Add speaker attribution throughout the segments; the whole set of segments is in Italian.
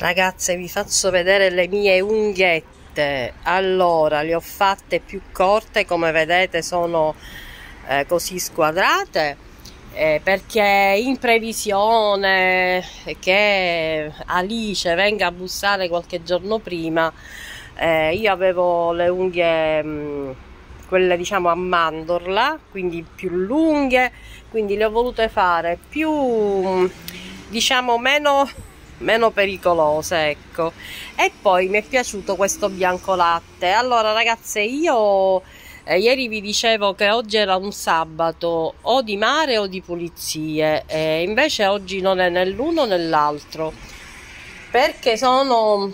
Speaker 1: Ragazze, vi faccio vedere le mie unghiette. Allora, le ho fatte più corte, come vedete sono così squadrate, perché in previsione che Alice venga a bussare qualche giorno prima, io avevo le unghie quelle diciamo a mandorla, quindi più lunghe, quindi le ho volute fare più diciamo meno pericolose, ecco. E poi mi è piaciuto questo bianco latte. Allora ragazze, io ieri vi dicevo che oggi era un sabato o di mare o di pulizie, e invece oggi non è né l'uno né l'altro, perché sono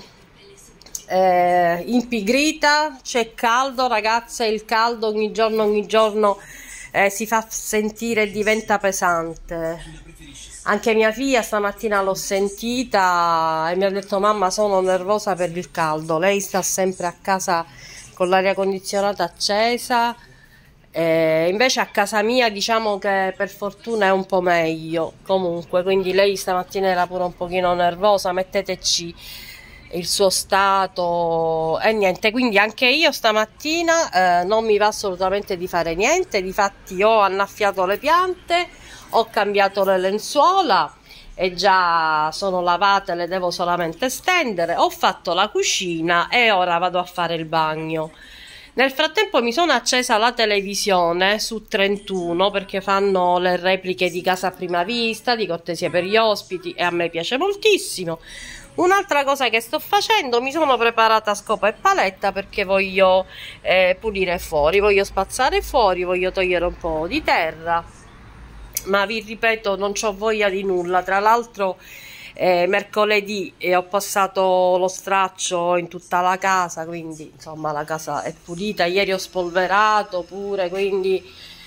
Speaker 1: impigrita. C'è caldo ragazze, il caldo ogni giorno si fa sentire e diventa pesante. Anche mia figlia stamattina l'ho sentita e mi ha detto: mamma, sono nervosa per il caldo. Lei sta sempre a casa con l'aria condizionata accesa, invece a casa mia diciamo che per fortuna è un po' meglio comunque, quindi lei stamattina era pure un pochino nervosa. Metteteci il suo stato e niente, quindi anche io stamattina non mi va assolutamente di fare niente. Difatti ho annaffiato le piante, ho cambiato le lenzuola e già sono lavate, le devo solamente stendere. Ho fatto la cucina e ora vado a fare il bagno. Nel frattempo mi sono accesa la televisione su 31, perché fanno le repliche di Casa a Prima Vista, di Cortesia per gli ospiti, e a me piace moltissimo. Un'altra cosa che sto facendo, mi sono preparata scopa e paletta perché voglio pulire fuori, voglio spazzare fuori, voglio togliere un po' di terra, ma vi ripeto, non c'ho voglia di nulla. Tra l'altro mercoledì ho passato lo straccio in tutta la casa, quindi insomma la casa è pulita. Ieri ho spolverato pure, quindi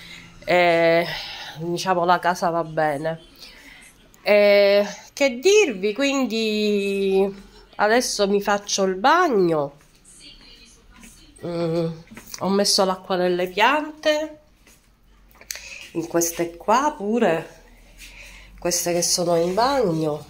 Speaker 1: diciamo la casa va bene. Che dirvi, quindi adesso mi faccio il bagno. Ho messo l'acqua nelle piante, in queste qua pure, queste che sono in bagno.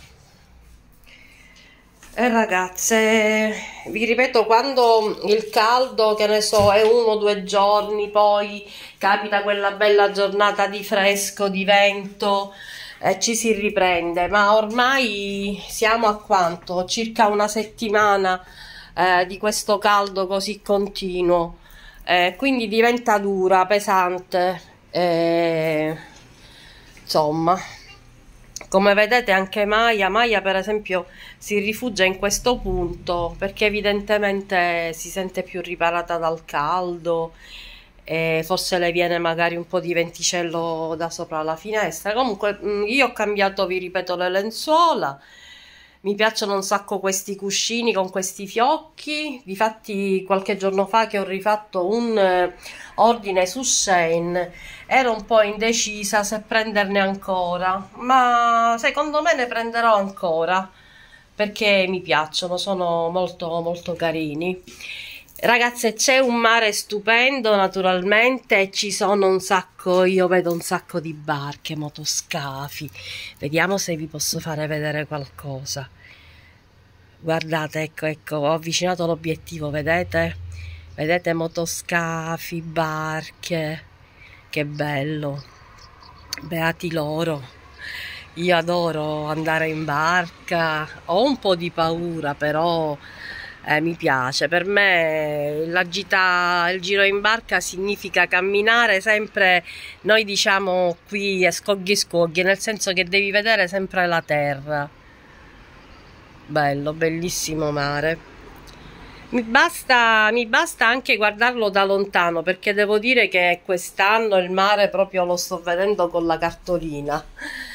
Speaker 1: E ragazze, vi ripeto, quando il caldo, che ne so, è 1 o 2 giorni, poi capita quella bella giornata di fresco, di vento, ci si riprende, ma ormai siamo a quanto? Circa una settimana di questo caldo così continuo, quindi diventa dura, pesante, insomma. Come vedete anche Maya per esempio si rifugia in questo punto perché evidentemente si sente più riparata dal caldo e forse le viene magari un po' di venticello da sopra la finestra. Comunque io ho cambiato, vi ripeto, le lenzuola. Mi piacciono un sacco questi cuscini con questi fiocchi. Difatti qualche giorno fa che ho rifatto un ordine su Shein, ero un po' indecisa se prenderne ancora, ma secondo me ne prenderò ancora perché mi piacciono, sono molto carini. Ragazze, c'è un mare stupendo naturalmente e ci sono un sacco, io vedo un sacco di barche, motoscafi. Vediamo se vi posso fare vedere qualcosa. Guardate, ecco, ho avvicinato l'obiettivo, vedete? Vedete motoscafi, barche, che bello, beati loro. Io adoro andare in barca, ho un po' di paura, però mi piace. Per me il giro in barca significa camminare sempre, noi diciamo qui scogli, nel senso che devi vedere sempre la terra. Bello, bellissimo mare. Mi basta anche guardarlo da lontano, perché devo dire che quest'anno il mare proprio lo sto vedendo con la cartolina.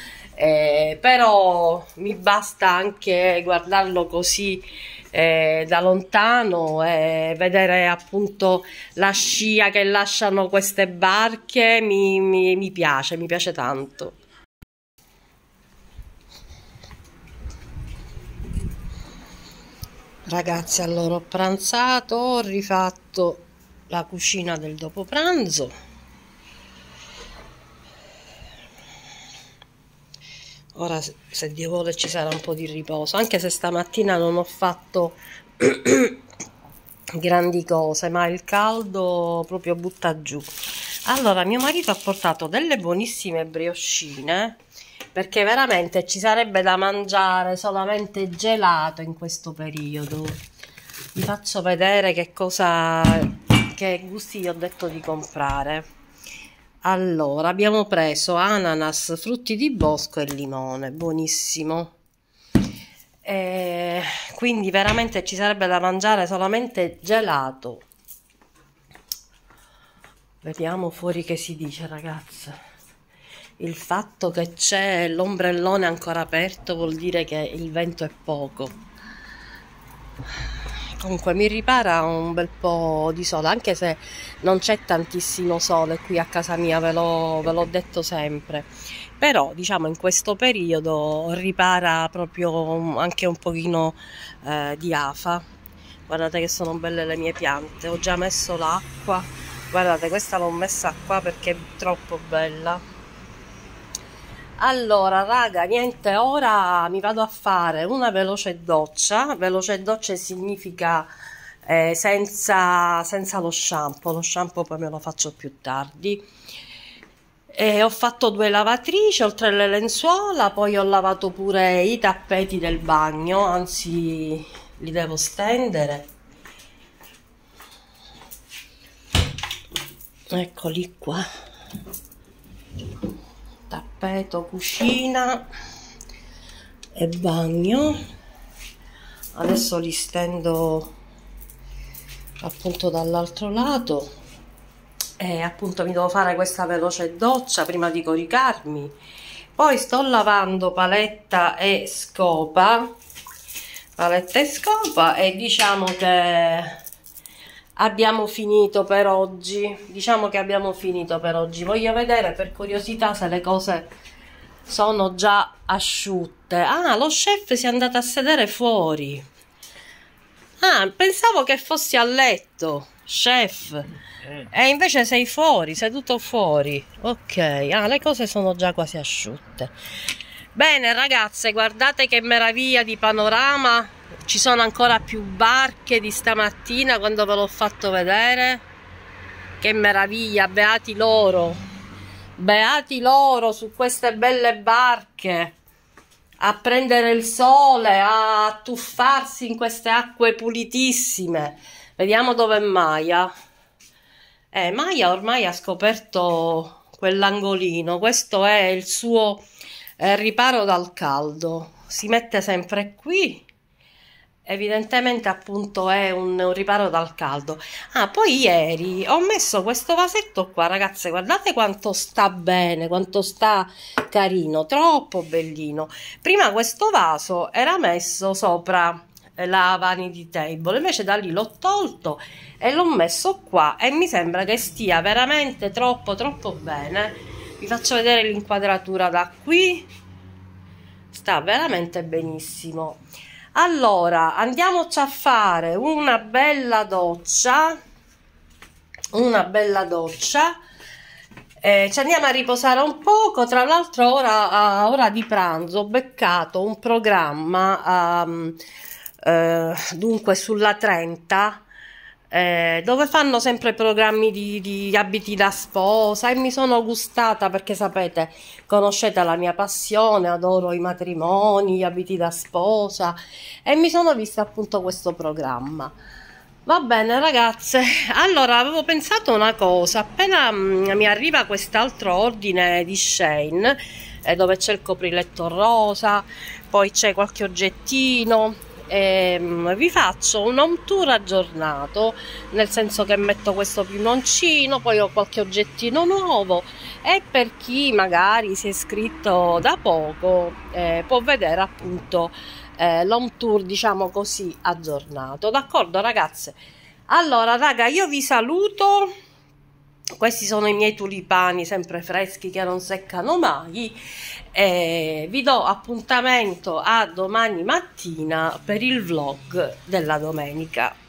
Speaker 1: Però mi basta anche guardarlo così da lontano e vedere appunto la scia che lasciano queste barche. Mi piace tanto. Ragazzi, allora ho pranzato, ho rifatto la cucina del dopo pranzo. ora se Dio vuole ci sarà un po' di riposo, anche se stamattina non ho fatto grandi cose, ma il caldo proprio butta giù. Allora mio marito ha portato delle buonissime brioscine, perché veramente ci sarebbe da mangiare solamente gelato in questo periodo. Vi faccio vedere che gusti gli ho detto di comprare. Allora, abbiamo preso ananas, frutti di bosco e limone, buonissimo. Quindi veramente ci sarebbe da mangiare solamente gelato. Vediamo fuori che si dice, ragazze. Il fatto che c'è l'ombrellone ancora aperto vuol dire che il vento è poco. Comunque mi ripara un bel po' di sole, anche se non c'è tantissimo sole qui a casa mia, ve l'ho detto sempre. Però diciamo in questo periodo ripara proprio anche un pochino di afa. Guardate che sono belle le mie piante, ho già messo l'acqua. Guardate, questa l'ho messa qua perché è troppo bella. Allora raga, niente, ora mi vado a fare una veloce doccia. Veloce doccia significa senza lo shampoo poi me lo faccio più tardi. Ho fatto 2 lavatrici oltre alle lenzuola, poi ho lavato pure i tappeti del bagno, anzi li devo stendere. Eccoli qua. Tappeto, cucina e bagno. Adesso li stendo appunto dall'altro lato e appunto mi devo fare questa veloce doccia prima di coricarmi. Poi sto lavando paletta e scopa e diciamo che abbiamo finito per oggi. Voglio vedere per curiosità se le cose sono già asciutte. Ah, lo chef si è andato a sedere fuori. Ah, pensavo che fossi a letto, chef. E invece sei fuori, seduto fuori. Ok, ah, le cose sono già quasi asciutte. Bene ragazze, guardate che meraviglia di panorama. Ci sono ancora più barche di stamattina quando ve l'ho fatto vedere. Che meraviglia, beati loro su queste belle barche a prendere il sole, a tuffarsi in queste acque pulitissime. Vediamo dove è Maya. Maya ormai ha scoperto quell'angolino. Questo è il suo riparo dal caldo. Si mette sempre qui. Evidentemente appunto è un riparo dal caldo. Ah, poi ieri ho messo questo vasetto qua, ragazze, guardate quanto sta bene, quanto sta carino, troppo bellino. Prima questo vaso era messo sopra la vanity table, invece da lì l'ho tolto e l'ho messo qua e mi sembra che stia veramente troppo bene. Vi faccio vedere l'inquadratura da qui, sta veramente benissimo. Allora, andiamoci a fare una bella doccia, ci andiamo a riposare un poco. Tra l'altro ora a ora di pranzo ho beccato un programma, dunque sulla 30, dove fanno sempre programmi di abiti da sposa e mi sono gustata perché sapete, conoscete la mia passione, adoro i matrimoni, gli abiti da sposa e mi sono vista appunto questo programma. Va bene ragazze, allora avevo pensato una cosa, appena mi arriva quest'altro ordine di Shein dove c'è il copriletto rosa, poi c'è qualche oggettino, vi faccio un home tour aggiornato, nel senso che metto questo pinoncino, poi ho qualche oggettino nuovo e per chi magari si è iscritto da poco può vedere appunto l'home tour, diciamo così, aggiornato. D'accordo ragazze? Allora raga, io vi saluto. Questi sono i miei tulipani sempre freschi che non seccano mai. Vi do appuntamento a domani mattina per il vlog della domenica.